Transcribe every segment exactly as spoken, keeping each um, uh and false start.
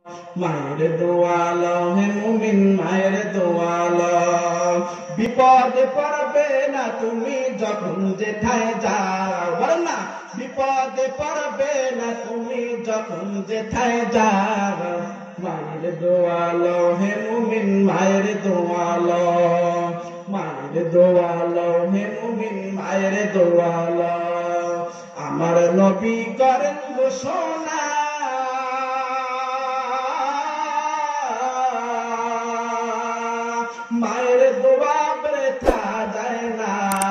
মায়ের দোয়া লও হে মুমিন মায়ের দোয়া লও বিপদে পড়বে না তুমি যখন যেথায় যাও বলেন না বিপদে পড়বে না তুমি যখন যেথায় যাও মায়ের দোয়া লও হে মুমিন মায়ের দোয়া লও মায়ের দোয়া লও হে মুমিন মায়ের দোয়া লও আমার নবী করেন ঘোষণা মায়ের দোয়া বৃথা যায় না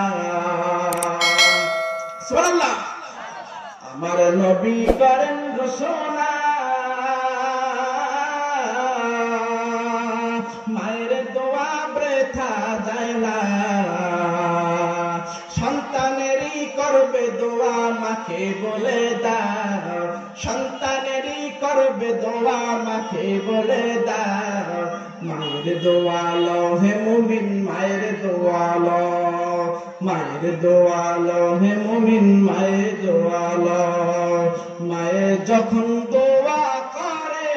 সুবহানাল্লাহ আমার নবী করেন ঘোষণা মায়ের দোয়া বৃথা যায় না সন্তানেরই করবে দোয়া মাকে বলে দাও সন্তানেরই করবে দোয়া মাকে বলে দাও মায়ের দোয়া লও হে মুমিন মায়ের দোয়া লও মায়ের দোয়া লও হে মুমিন মায়ের দোয়া লও মায়ের যখন দোয়া করে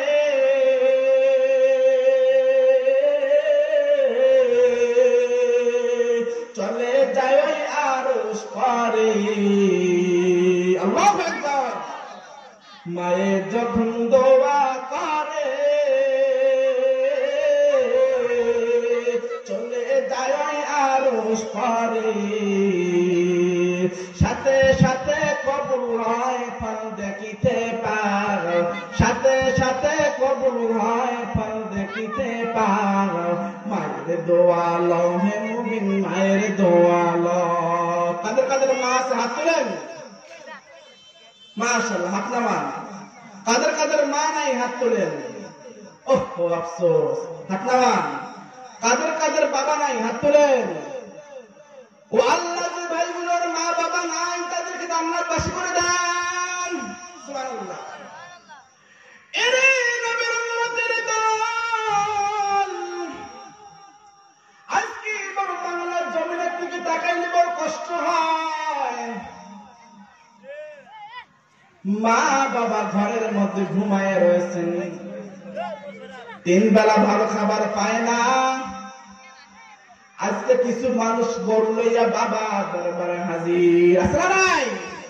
চলে যায় ওই আরশ পারে আল্লাহু আকবার মায়ের যখন দোয়া করে পারে সাথে সাথে কবুল হয় ফল দেখিতে পার সাথে সাথে কবুল হয় ফল দেখিতে পার মায়ের দোয়া লও হে মুমিন মায়ের দোয়া লও কাদের কাদের মা আছে হাত তোলেন মাশাআল্লাহ হাত নামান কাদের কাদের মা নাই হাত তোলেন ওহ আফসোস হাত নামান কাদের কাদের বাবা নাই হাত তোলেন ও আল্লাহ যে ভাইগুলোর মা বাবা নাই তাদেরকে জান্নাত বাসী করে দেন সুবহানাল্লাহ এরে নবীর উম্মতের দল আজকে বড় বাংলার জমিনের দিকে তাকাইলে বড় কষ্ট হয় মা বাবা ঘরের মধ্যে ঘুমায় রয়েছেন তিন বেলা ভালো খাবার পায় না আজকে কিছু মানুষ গরু লইয়া বাবা দরবারে হাজির আছে না নাই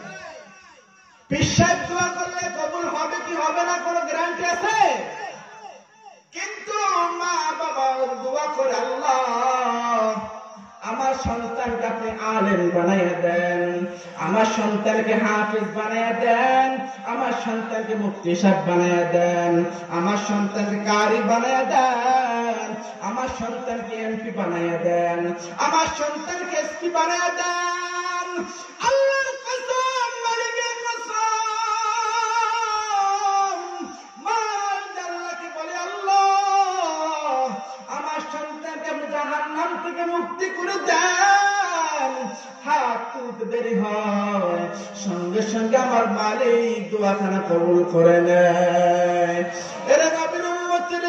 পিসাব দোয়া করলে কবুল হবে কি হবে না কোনো গ্যারান্টি আছে কিন্তু মা বাবা দোয়া করে আল্লাহ আমার সন্তানকে আপনি আলেম বানাইয়া দেন আমার সন্তানকে হাফেজ বানাইয়া দেন আমার সন্তানকে মুফতি সাহেব বানাইয়া দেন আমার সন্তানকে কারি বানাইয়া দেন আমার সন্তানকে এমপি বানাইয়া দেন আমার সন্তানকে এসপি বানাইয়া দেন আল্লাহর কসম মালিকের কসম মা আল্লাহকে বলে আল্লাহ আমার সন্তানকে আপনি জাহান্নাম থেকে মুক্তি করে দেন হাত তুলতে দেরি হয় সঙ্গে সঙ্গে আমার মালিক দোয়াখানা কবুল করে নেয় এরা নবীর উম্মতের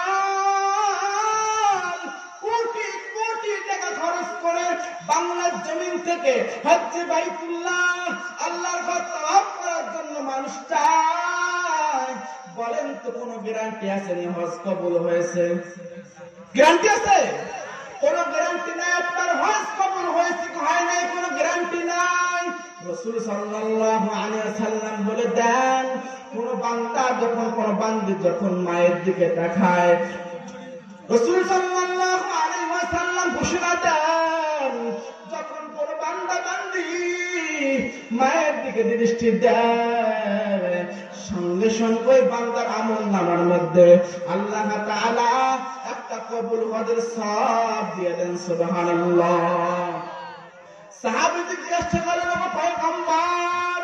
দল কোটি কোটি টাকা খরচ করে বাংলার জমিন থেকে হজ্জে বাইতুল্লাহ আল্লাহর ঘর তওয়াফ করার জন্য মানুষ চায় বলেন তো কোনো গ্যারান্টি আছে নি হজ কবুল হয়েছে গ্যারান্টি আছে কোন গ্যারান্টি নাই আপনার হজ কবুল হয়েছে কি হয় নাই কোনো গ্যারান্টি নাই রাসূল সাল্লাল্লাহু আলাইহি ওয়াসাল্লাম বলে দেন কোন বান্দা যখন কোন বান্দি যখন মায়ের দিকে তাকায় রাসূল সাল্লাল্লাহু আলাইহি ওয়াসাল্লাম ঘোষণা দেন যখন কোন বান্দা বান্দি মায়ের দিকে দৃষ্টি দেয় সঙ্গে সঙ্গে বান্দার আমলনামার মধ্যে আল্লাহ তাআলা একটা কবুল হজের সওয়াব দিয়ে দেন সুবহানাল্লাহ সাহাবীদের জিজ্ঞাসা করলেন ও পয়গম্বর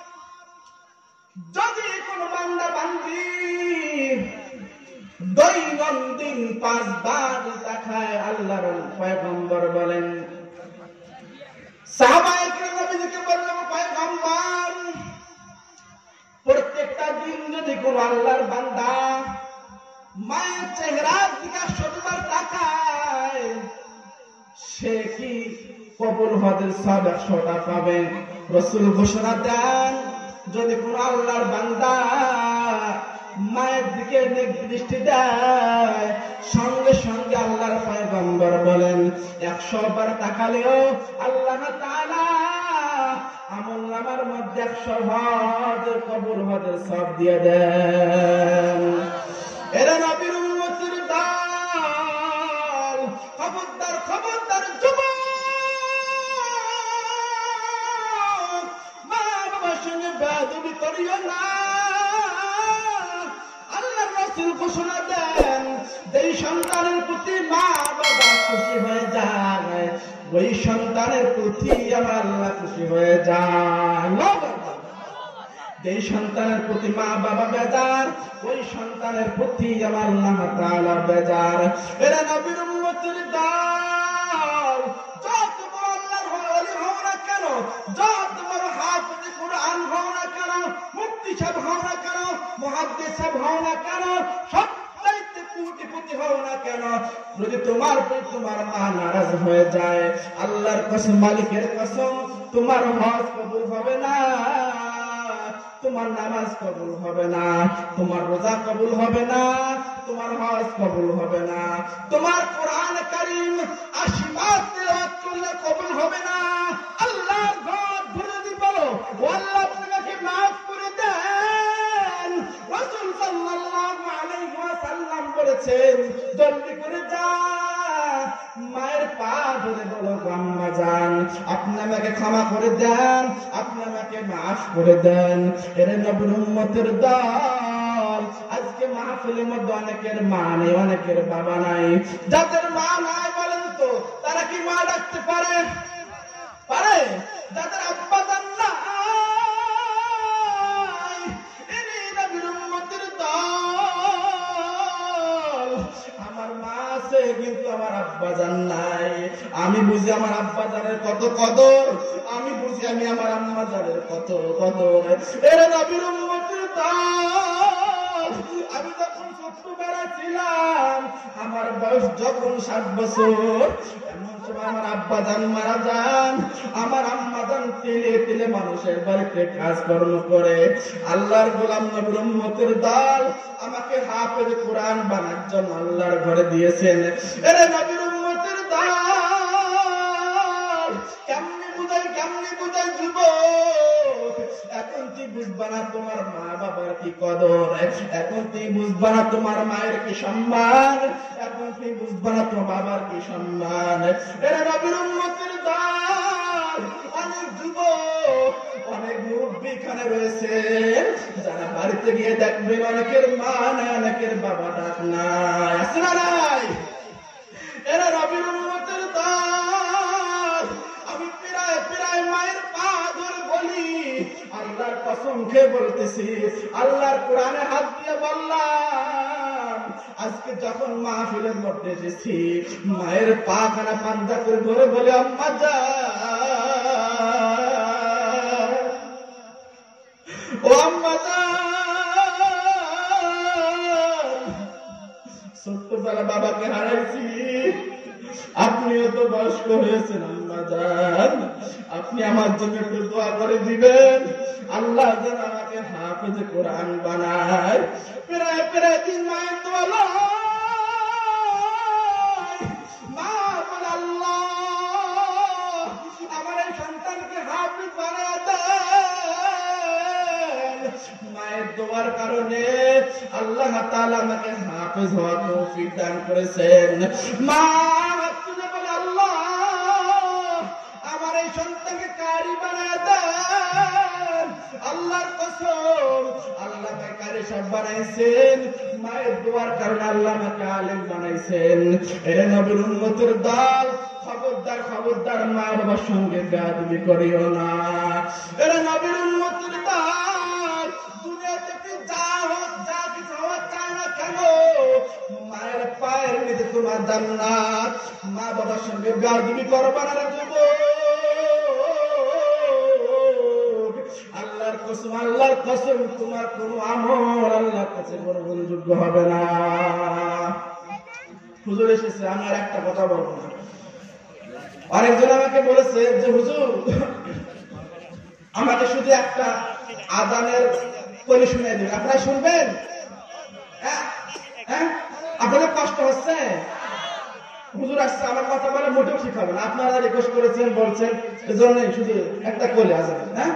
যদি কোন বান্দা বান্দি দৈনন্দিন পাঁচবার তাকায় আল্লাহর পয়গম্বর বলেন সাহাবায়ে কেরাম নবীকে বললেন ও পয়গম্বর প্রত্যেকটা দিন যদি কোন আল্লাহর বান্দা মায়ের চেহারার দিকে শতবার তাকায় সে কি কবুল হজের সওয়াব একশোটা পাবে রাসূল ঘোষণা দেন যদি কোন আল্লাহর বান্দা মায়ের দিকে দৃষ্টি দেয়, সঙ্গে সঙ্গে আল্লাহর পয়গম্বর বলেন একশো বার তাকালেও আল্লাহ তাআলা আমলনামার মধ্যে একশো হজ কবুল হজের সব দিয়ে দেন। এরা নবীর উম্মতের দল, খবরদার খবরদার যুবক, মা বাবার সঙ্গে বেয়াদবি করিও না। আল্লাহর রাসূল ঘোষণা দেন যেই সন্তানের প্রতি মা বাবা খুশি হয়ে যায় ওই সন্তানের প্রতি আমার আল্লাহ খুশি হয়ে যায়। যেই সন্তানের প্রতি মা বাবা বেজার ওই সন্তানের প্রতি আমার আল্লাহ তাআলা বেজার। এরা নবীর উম্মতের দল, যত বড় আল্লাহর ওলি হও না কেন, যত বড় হাফেজ কুরআন হও না কেন, মুফতি সাহেব হও না কেন, মুহাদ্দিস সাহেব হও না কেন, সবচাইতে কোটিপতি হও না কেন, যদি তোমার প্রতি তোমার মা নারাজ হয়ে যায়, আল্লাহর কসম, মালিকের কসম, তোমার হজ কবুল হবে না, তোমার নামাজ কবুল হবে না, তোমার রোজা কবুল হবে না, তোমার হজ কবুল হবে না, তোমার কোরআন কারীম আশি বার তেলাওয়াত করলে কবুল হবে না। আল্লাহর ঘর ধরে দি বলো ও আল্লাহ আপনাকে maaf করে দেন। রাসূল সাল্লাল্লাহু আলাইহি ওয়াসাল্লাম বলেছেন জলদি করে যা মায়ের পা ধরে বলো আম্মা জান আপনি আমাকে ক্ষমা করে দেন, আপনি আমাকে maaf করে দেন। এরে নবীর উম্মতের দল, আজকে মাহফিলের মধ্যে অনেকের মা নেই, অনেকের বাবা নাই। যাদের মা নাই বলেন তো তারা কি মা ডাকতে পারে? পারে? যাদের আব্বা জান নাই, এরে নবীর উম্মতের দল, আমার মা আছে কিন্তু আমার আব্বা জান নাই। আমি বুঝি আমার আব্বা জানের কত কদর, আমি বুঝি আমি আমার আম্মা জানের কত কদর। এরে নবীর উম্মতের দল, আমি যখন ছোট্টবেলা ছিলাম, আমার বয়স যখন সাত বছর, এমন সময় আমার আব্বা জান মারা যান, আমার আম্মা জান তিলে তিলে মানুষের বাড়িতে কাজকর্ম করে। আল্লাহর গোলাম নবীর উম্মতের দল আমাকে হাফেজ কোরআন বানার জন্য আল্লাহর ঘরে দিয়েছেন। এরে নবীর উম্মতের দল, কেমনে বুঝাই কেমনে বুঝাই যুবক, এখন তুই বুঝবা না তোমার মা বাবার কি কদর, এখন তুই বুঝবা না তোমার মায়ের কি সম্মান, এখন তুই বুঝবা না তোমার বাবার কি সম্মান। এরা নবীর উম্মতের দল, অনেক যুবক অনেক মুরব্বী এখানে রয়েছে যারা বাড়িতে গিয়ে দেখবেন অনেকের মা নাই, অনেকের বাবা ডাক নাই, আছে না নাই? এরা নবীর উম্মতের দল, আমি প্রায় প্রায় মায়ের পা ধরে বলি, আল্লাহর কসম খেয়ে বলতেছি, আল্লাহর কোরআনে হাত দিয়ে বললাম, আজকে যখন মাহফিলের মধ্যে এসেছি মায়ের পা খানা পাঞ্জা করে ধরে বলে আম্মা জান, ও আম্মা জান, ছোট্টবেলা বাবাকে হারাইছি, আপনিও তো বয়স্ক হয়েছেন আম্মা জান, আপনি আমার জন্য একটু দোয়া করে দিবেন, আল্লাহ যেন আমাকে হাফেজ কোরআন বানায়। প্রায় প্রায় দিন মায়ের দোয়া মা বলে আল্লাহ আমার এই সন্তানকে হাফেজ বানায় দেন। মায়ের দোয়ার কারণে আল্লাহ তাআলা আমাকে হাফেজ হওয়ার তৌফিক দান করেছেন। মা বলে আল্লাহ আমার এই সন্তানকে কারি বানায় দেন। আল্লাহর কসম আল্লাহ কারি সাহেব বানাইছেন, মায়ের দোয়ার কারণে আল্লাহ আমাকে আলেম বানাইছেন। এরে নবীর উম্মতের দল, খবরদার খবরদার মা বাবার সঙ্গে বেয়াদবি করিও না। এরে নবীর উম্মতের দল, দুনিয়াতে যা হোক যা কিছু হওয়া চায় না কেন, মায়ের পায়ের নিচে তোমার জান্নাত। মা বাবার সঙ্গে বেয়াদবি করবা না রে যুবক। আল্লাহর কসম আল্লাহর কসম তোমার কোন আমল আল্লাহর কাছে গ্রহণযোগ্য হবে না। হুজুর এসেছে, আমি আর একটা কথা বলবো না। অনেকজন আমাকে বলেছে যে হুজুর আমাকে শুধু একটা আযানের কলি শুনিয়ে দিন, আপনারা শুনবেন? হ্যাঁ আপনাদের কষ্ট হচ্ছে? হুজুর আসছে আমার কথা বলে মোটেও ঠিক হবে না। আপনারা রিকোয়েস্ট করেছেন বলছেন এজন্য শুধু একটা কোলে আজান। হ্যাঁ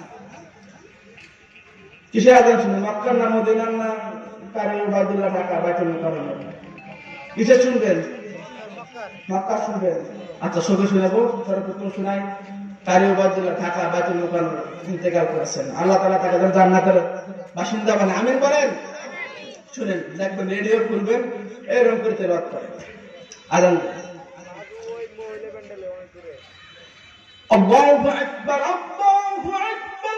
কিসের আজান শুনবেন? মক্কার না মদিনার না কারি উবাইদুল্লাহ ঢাকা বাইতুল মুকাররম? কিসে শুনবেন? মক্কা শুনবেন। আচ্ছা সবে শোনাবো। সর্বপ্রথম শোনাই কারি উবাইদুল্লাহ ঢাকা বাইতুল মুকাররম ইন্তেকাল করেছেন। আল্লাহ তাআলা তাকে জান্নাতের বাসিন্দা বানায়। আমিন বলেন। শুনেন, দেখবেন রেডিও খুলবেন এরকম করে তেলাওয়াত করেন আজান। আল্লাহু আকবার, আল্লাহু আকবার,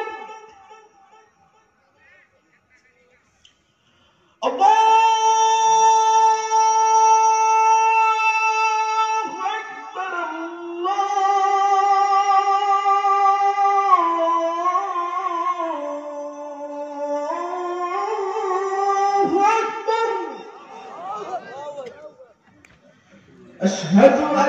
আল্লাহু আকবার, আল্লাহু আকবার। আশহাদু আন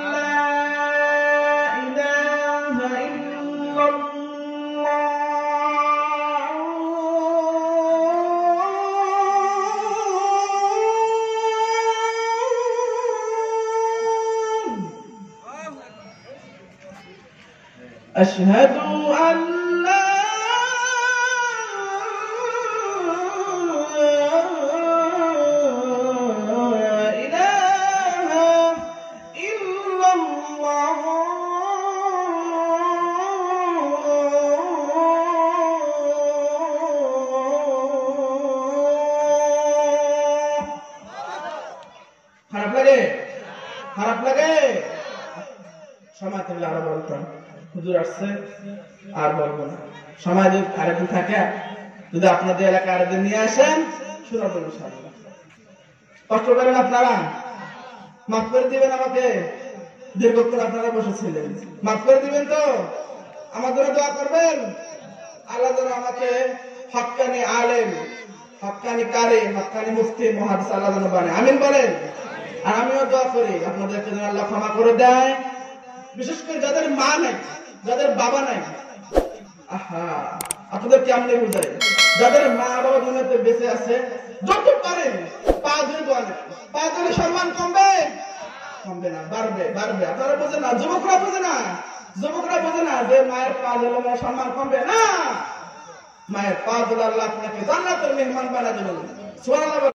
أشهد أن لا إله إلا الله খারাপ লাগে? খারাপ লাগে? সময় থাকলে আরো বলতাম। হুজুর আসছে আর বলবো না। সময় যদি আরেকদিন থাকে, যদি আপনাদের এলাকায় আরেকদিন নিয়ে আসেন শোনাবো ইনশাআল্লাহ। কষ্ট করেন আপনারা, মাফ করে দিবেন আমাকে। দীর্ঘক্ষণ আপনারা বসেছিলেন, মাফ করে দিবেন তো? আমার জন্য দোয়া করবেন। আল্লাহ যেন আমাকে হক্কানি আলেম, হক্কানি কারি, হক্কানি মুফতি, মুহাদ্দিস আল্লাহ যেন বানায়। আমিন বলেন। আর আমিও দোয়া করি আপনাদেরকে যেন আল্লাহ ক্ষমা করে দেয়। বিশেষ করে যাদের মা নাই, যাদের বাবা নাই, আহা আপনাদের কেমনে বুঝাই, যাদের মা বাবা দুনিয়াতে বেঁচে আছে, যত পারেন পা ধরে দোয়া নেন। পা ধরে সম্মান কমবে? কমবে না, বাড়বে, বাড়বে। আপনারা বোঝে না, যুবকরা বোঝে না, যুবকরা বোঝে না যে মায়ের পা ধরলে সম্মান কমবে না। মায়ের পা ধরে আল্লাহ আপনাকে জান্নাতের মেহমান বানায় দেবেন। সুবহানাল্লাহ।